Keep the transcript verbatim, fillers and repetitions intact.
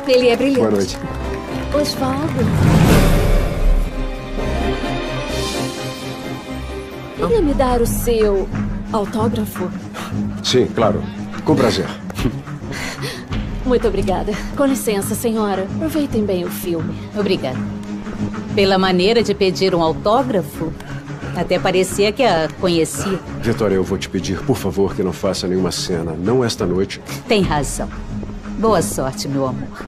Ele é brilhante. Boa noite. Osvaldo. Queria me dar o seu autógrafo? Sim, claro. Com prazer. Muito obrigada. Com licença, senhora. Aproveitem bem o filme. Obrigada. Pela maneira de pedir um autógrafo, até parecia que a conhecia. Vitória, eu vou te pedir, por favor, que não faça nenhuma cena. Não esta noite. Tem razão. Boa sorte, meu amor.